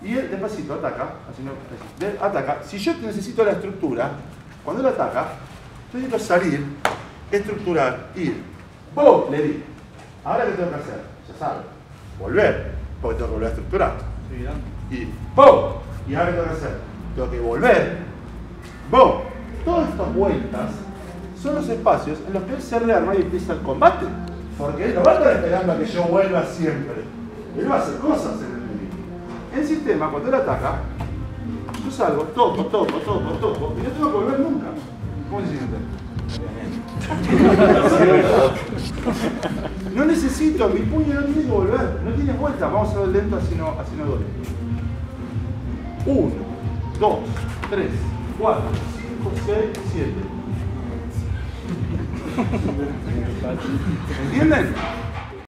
Y él despacito ataca, ataca. Si yo necesito la estructura, cuando él ataca, yo necesito salir, estructurar, ir. ¡Pum! Le di. Ahora, ¿qué tengo que hacer? Ya sabe. Volver, porque tengo que volver a estructurar. Y ¡pum! ¿Y ahora qué tengo que hacer? Tengo que volver. ¡Pum! Todas estas vueltas son los espacios en los que él se rearma y empieza el combate. Porque él no va a estar esperando a que yo vuelva siempre. Él va a hacer cosas en el medio. El sistema, cuando él ataca, yo salgo, toco, y no tengo que volver nunca. ¿Cómo se siente? No necesito, mi puño no tiene que volver, no tiene vuelta. Vamos a hacerlo lento, así no duele. 1, 2, 3, 4, 5, 6, 7. ¿Entienden?